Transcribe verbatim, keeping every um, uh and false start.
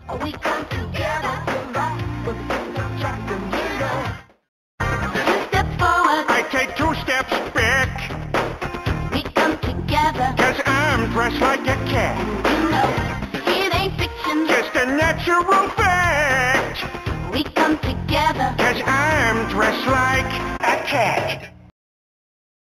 We come together to rock with attraction, you know. You step forward, I take two steps back, we come together, cause I'm dressed like a cat. you know. It ain't fiction, Just a natural fact, we come together. cause I'm dressed like a cat.